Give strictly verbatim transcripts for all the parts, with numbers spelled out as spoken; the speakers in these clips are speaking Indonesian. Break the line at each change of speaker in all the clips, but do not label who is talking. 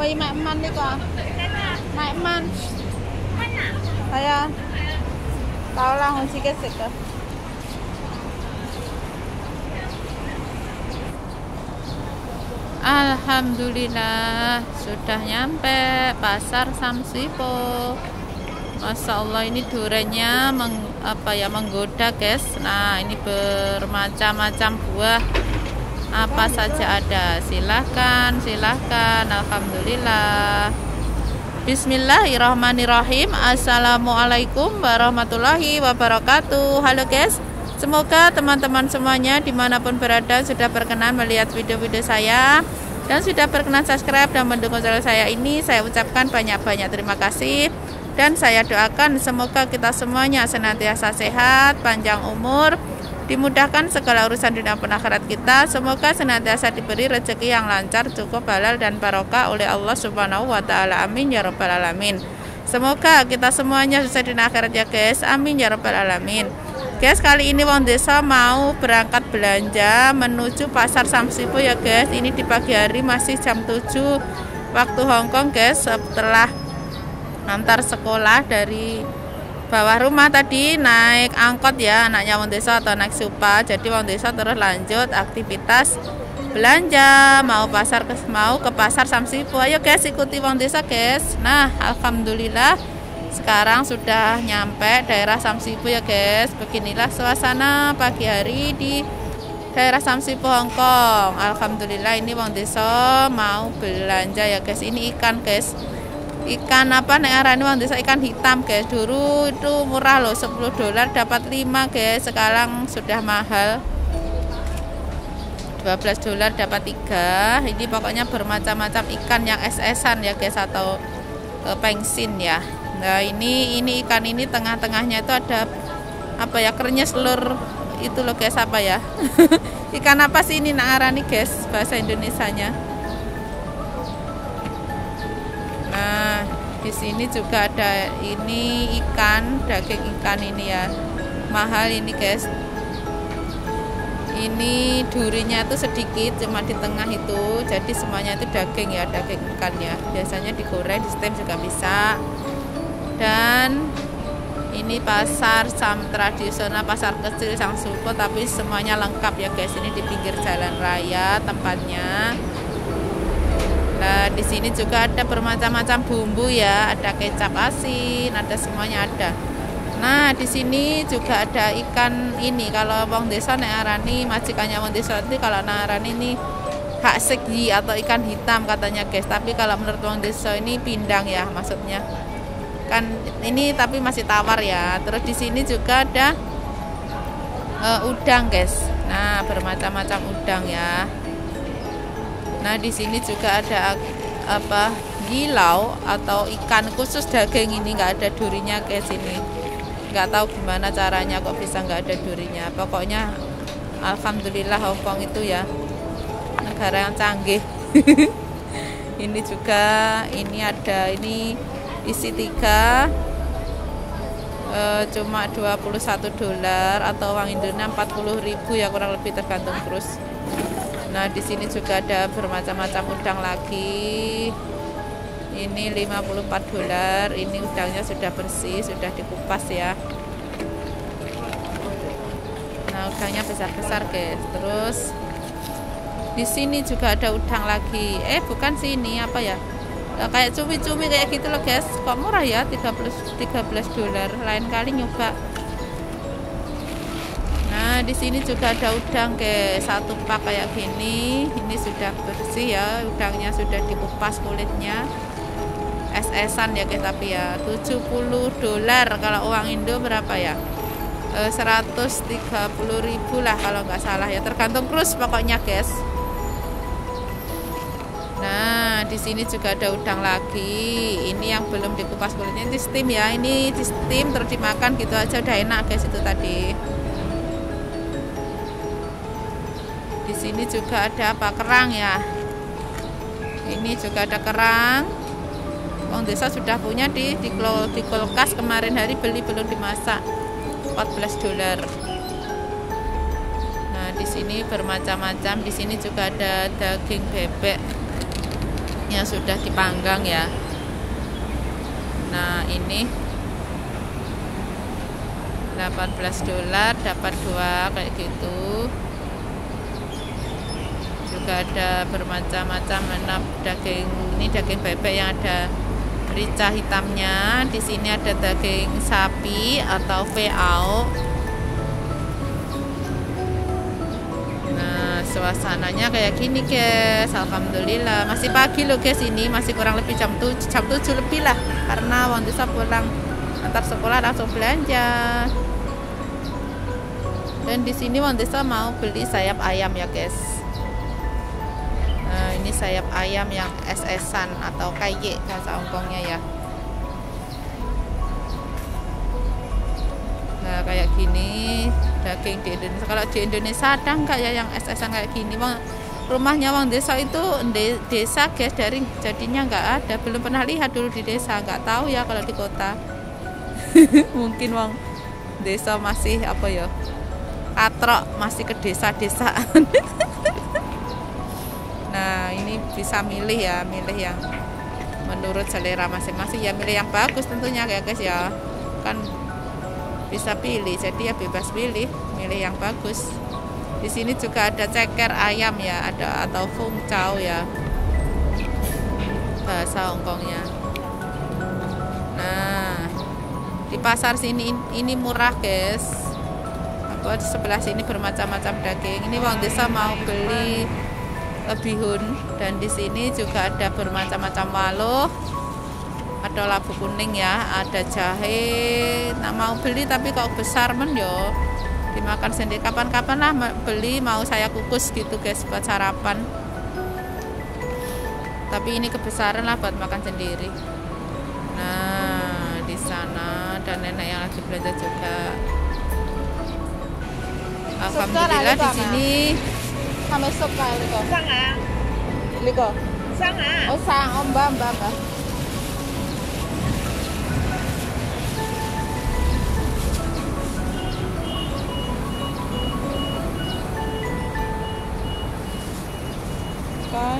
May man nih kok. Man. Saya tahu lah sikit sikit. Alhamdulillah sudah nyampe pasar Samsipo. Masya Allah, ini duriannya meng, apa ya menggoda guys. Nah ini bermacam-macam buah, apa saja ada. Silahkan silahkan. Alhamdulillah. Bismillahirrahmanirrahim. Assalamualaikum warahmatullahi wabarakatuh. Halo guys, semoga teman-teman semuanya dimanapun berada sudah berkenan melihat video-video saya dan sudah berkenan subscribe dan mendukung channel saya ini. Saya ucapkan banyak-banyak terima kasih. Dan saya doakan semoga kita semuanya senantiasa sehat, panjang umur, dimudahkan segala urusan dunia dan akhirat kita. Semoga senantiasa diberi rezeki yang lancar, cukup, halal dan barokah oleh Allah Subhanahu wa taala. Amin ya rabbal alamin. Semoga kita semuanya sukses dunia akhirat ya guys. Amin ya rabbal alamin. Guys, kali ini Wong Desa mau berangkat belanja menuju pasar Samsipo ya guys. Ini di pagi hari masih jam tujuh waktu Hongkong guys, setelah antar sekolah dari bawah rumah tadi naik angkot ya anaknya Wong Desa atau naik Supa. Jadi Wong Desa terus lanjut aktivitas belanja, mau pasar ke mau ke pasar Samsipo. Ayo guys, ikuti Wong Desa guys. Nah alhamdulillah sekarang sudah nyampe daerah Samsipo ya guys. Beginilah suasana pagi hari di daerah Samsipo Hongkong. Alhamdulillah ini Wong Desa mau belanja ya guys. Ini ikan guys, ikan apa nek arane Wong Desa, ikan hitam guys. Dulu itu murah loh, sepuluh dolar dapat lima guys. Sekarang sudah mahal, dua belas dolar dapat tiga. Ini pokoknya bermacam-macam ikan yang es-esan ya guys, atau e, pengsin ya. Nah ini ini ikan ini tengah-tengahnya itu ada apa ya, kerennya selur itu loh guys, apa ya ikan apa sih ini nek arane guys bahasa Indonesianya. Nah, di sini juga ada ini ikan, daging ikan ini ya. Mahal ini guys. Ini durinya tuh sedikit, cuma di tengah itu. Jadi semuanya itu daging ya, daging ikan ya. Biasanya digoreng, di steam juga bisa. Dan ini pasar sam tradisional, pasar kecil Samsipo, tapi semuanya lengkap ya guys. Ini di pinggir jalan raya tempatnya. Nah, di sini juga ada bermacam-macam bumbu ya, ada kecap asin, ada semuanya ada. Nah, di sini juga ada ikan ini. Kalau Wong Desa nek arani majikannya Wong Desa itu, kalau nek arani ini hak segi atau ikan hitam katanya guys. Tapi kalau menurut Wong Desa ini pindang ya maksudnya. Kan ini tapi masih tawar ya. Terus di sini juga ada uh, udang guys. Nah, bermacam-macam udang ya. Nah di sini juga ada apa gilau atau ikan khusus daging, ini nggak ada durinya guys. Ini nggak tahu gimana caranya kok bisa nggak ada durinya. Pokoknya alhamdulillah Hongkong itu ya negara yang canggih. Ini juga ini ada ini isi tiga e, cuma dua puluh satu dolar atau uang Indonesia empat puluh ribu ya kurang lebih, tergantung terus. Nah di sini juga ada bermacam-macam udang lagi. Ini lima puluh empat dolar. Ini udangnya sudah bersih, sudah dikupas ya. Nah udangnya besar-besar guys. Terus di sini juga ada udang lagi. Eh bukan sini apa ya? Kayak cumi-cumi kayak gitu loh guys. Kok murah ya, tiga belas dolar. Lain kali nyoba. Nah di sini juga ada udang guys, satu pak kayak gini. Ini sudah bersih ya, udangnya sudah dikupas kulitnya. Es-esan ya guys, tapi ya tujuh puluh dolar. Kalau uang Indo berapa ya? E, seratus tiga puluh ribu lah kalau nggak salah ya, tergantung krus pokoknya guys. Nah di sini juga ada udang lagi. Ini yang belum dikupas kulitnya, di steam ya. Ini di steam terus dimakan gitu aja udah enak guys. Itu tadi. Di sini juga ada apa, kerang ya. Ini juga ada kerang. Wong Desa sudah punya di di, di kulkas, kemarin hari beli belum dimasak, empat belas dolar. Nah di sini bermacam-macam. Di sini juga ada daging bebek. steaknya sudah dipanggang ya. Nah ini delapan belas dolar dapat dua kayak gitu. Juga ada bermacam-macam daging, ini daging bebek yang ada rica hitamnya. Di sini ada daging sapi atau veal. Nah suasananya kayak gini guys, alhamdulillah. Masih pagi loh guys, ini masih kurang lebih jam tujuh, jam tujuh lebih lah, karena Wong Desa pulang antar sekolah langsung belanja. Dan di sini Wong Desa mau beli sayap ayam ya guys. Nah, ini sayap ayam yang es-esan atau kaye bahasa Hongkongnya ya. Nah kayak gini daging di Indonesia. Kalau di Indonesia ada nggak ya yang es-esan kayak gini? Wong, rumahnya Wong Desa itu de, desa guys, dari jadinya nggak ada. Belum pernah lihat dulu di desa, nggak tahu ya kalau di kota. Mungkin Wong Desa masih apa ya, katrok, masih ke desa-desaan. Nah ini bisa milih ya, milih yang menurut selera masing-masing ya, milih yang bagus tentunya ya guys ya, kan bisa pilih, jadi ya bebas pilih, milih yang bagus. Di sini juga ada ceker ayam ya, ada atau fung chow ya bahasa Hongkongnya. Nah di pasar sini ini murah guys. Apa di sebelah sini bermacam-macam daging. Ini Wong Desa mau beli bihun, dan di sini juga ada bermacam-macam waluh, ada labu kuning ya, ada jahe. Nah mau beli tapi kok besar men yo, dimakan sendiri. Kapan-kapan lah beli, mau saya kukus gitu guys buat sarapan. Tapi ini kebesaran lah buat makan sendiri. Nah di sana ada nenek yang lagi belanja juga. Alhamdulillah di sini. Kami suka liko.
Sang
Liko.
Sang
Oh sang, oh mbak mbak mbak. Okay.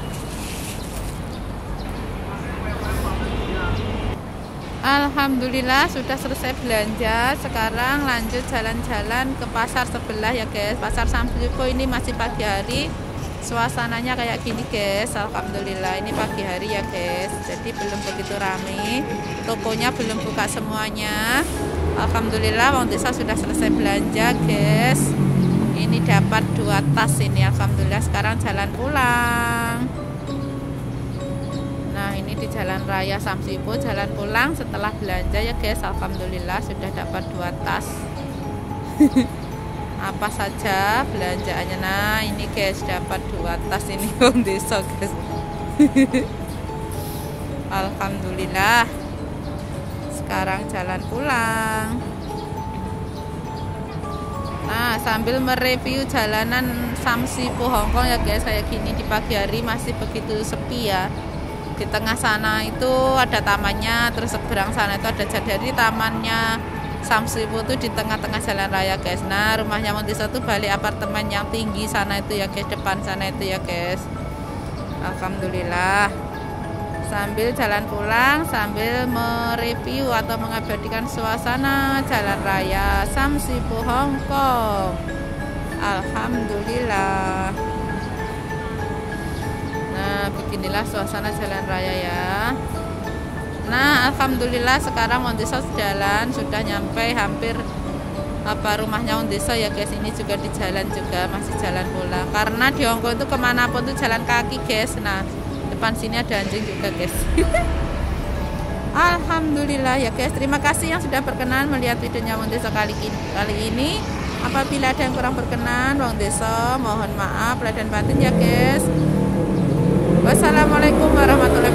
Alhamdulillah sudah selesai belanja. Sekarang lanjut jalan-jalan ke pasar sebelah ya guys. Pasar Samsipo ini masih pagi hari, suasananya kayak gini guys. Alhamdulillah ini pagi hari ya guys, jadi belum begitu ramai, tokonya belum buka semuanya. Alhamdulillah Wong Desa sudah selesai belanja guys. Ini dapat dua tas ini, alhamdulillah. Sekarang jalan pulang. Nah ini di jalan raya Samsipo, jalan pulang setelah belanja ya guys. Alhamdulillah sudah dapat dua tas. Apa saja belanjaannya. Nah ini guys dapat dua tas ini Wong Desa guys. Alhamdulillah. Sekarang jalan pulang. Nah sambil mereview jalanan Samsipo Hongkong ya guys, kayak gini di pagi hari masih begitu sepi ya. Di tengah sana itu ada tamannya, terus seberang sana itu ada jadi tamannya Samsipo itu di tengah-tengah jalan raya guys. Nah rumahnya Wong Desa itu balik apartemen yang tinggi sana itu ya guys, depan sana itu ya guys. Alhamdulillah. Sambil jalan pulang, sambil mereview atau mengabadikan suasana jalan raya Samsipo Hongkong. Alhamdulillah. Nah beginilah suasana jalan raya ya. Nah alhamdulillah sekarang Wong Desa jalan sudah nyampe hampir apa rumahnya Wong Desa ya guys. Ini juga di jalan juga masih jalan pulang, karena di Hongkong itu kemanapun tuh jalan kaki guys. Nah depan sini ada anjing juga guys. Alhamdulillah ya guys. Terima kasih yang sudah berkenan melihat videonya Wong Desa kali ini, kali ini. Apabila ada yang kurang berkenan Wong Desa mohon maaf lahir dan batin ya guys. Wassalamualaikum warahmatullahi wabarakatuh.